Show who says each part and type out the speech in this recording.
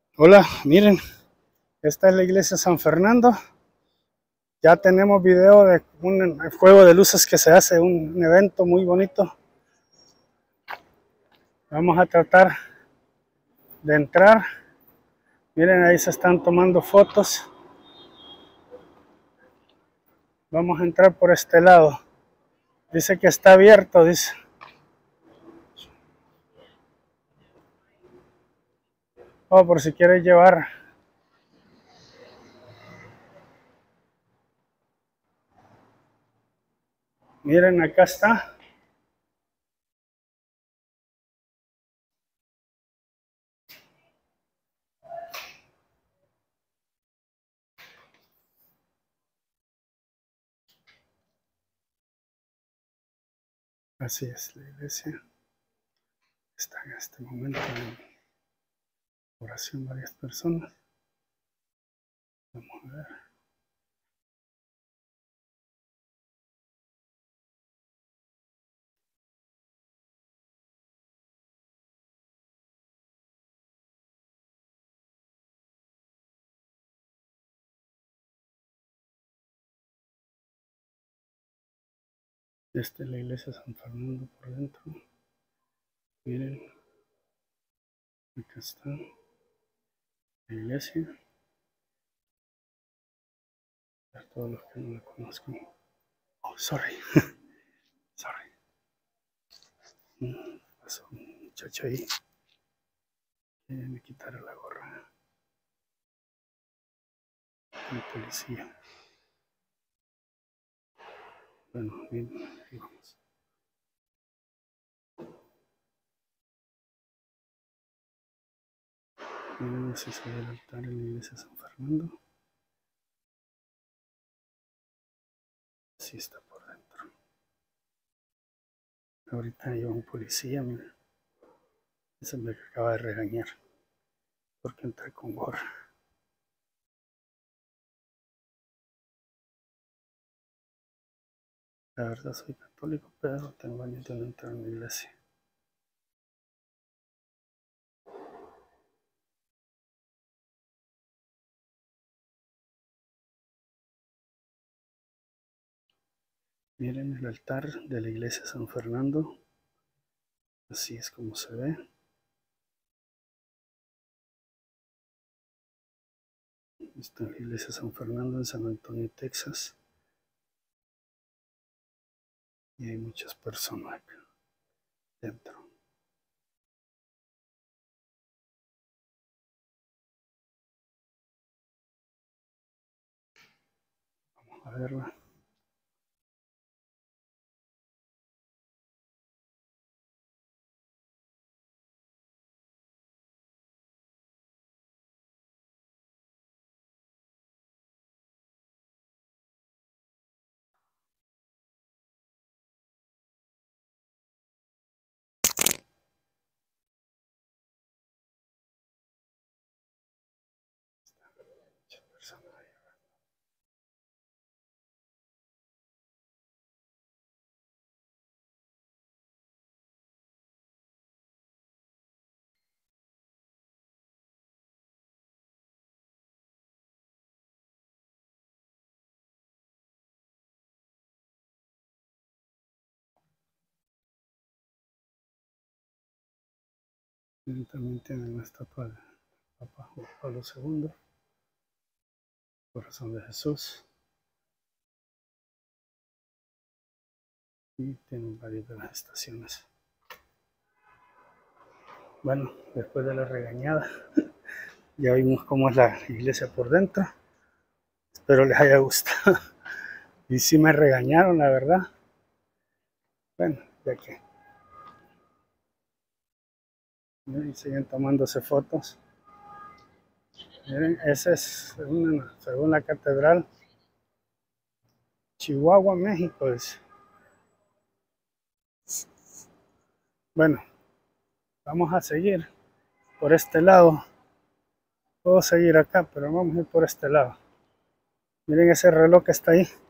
Speaker 1: Hola, miren, esta es la iglesia San Fernando. Ya tenemos video de un juego de luces que se hace, un evento muy bonito. Vamos a tratar de entrar. Miren, ahí se están tomando fotos. Vamos a entrar por este lado. Dice que está abierto, dice. Oh, por si quieres llevar. Miren, acá está. Así es la iglesia. Está en este momento en oración varias personas. Vamos a ver. Esta es la iglesia San Fernando por dentro. Miren, acá está la iglesia. A todos los que no la conozcan. Oh, sorry. Sorry. Pasó un muchacho ahí. Me quitaron la gorra. Un policía. Bueno, bien, ahí vamos. Miren, así se ve el altar en la iglesia San Fernando. Así está por dentro. Ahorita hay un policía, miren. Ese me acaba de regañar. Porque entré con gorra. La verdad soy católico, pero tengo años de no entrar en la iglesia. Miren el altar de la iglesia San Fernando. Así es como se ve. Está la iglesia San Fernando en San Antonio, Texas. Y hay muchas personas acá dentro. Vamos a verla. Muchas personas ahí. También tienen la estatua del Papa Juan Pablo II, Corazón de Jesús. Y tienen varias de las estaciones. Bueno, después de la regañada, ya vimos cómo es la iglesia por dentro. Espero les haya gustado. Y sí me regañaron, la verdad. Bueno, ya que. Y siguen tomándose fotos. Miren, esa es según la catedral. Chihuahua, México. Bueno, vamos a seguir por este lado. Puedo seguir acá, pero vamos a ir por este lado. Miren ese reloj que está ahí.